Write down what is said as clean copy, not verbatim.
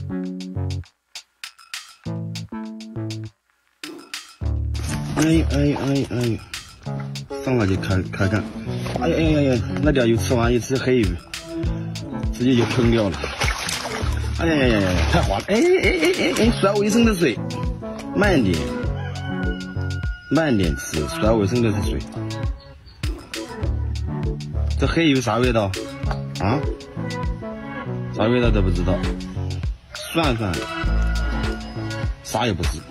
哎，上来就开干。哎呀，那条鱼吃完一只黑鱼，直接就喷掉了。哎呀，太滑了！哎，甩卫生的水，慢点吃，甩卫生的是水。这黑鱼啥味道啊？啥味道都不知道，涮，啥也不是。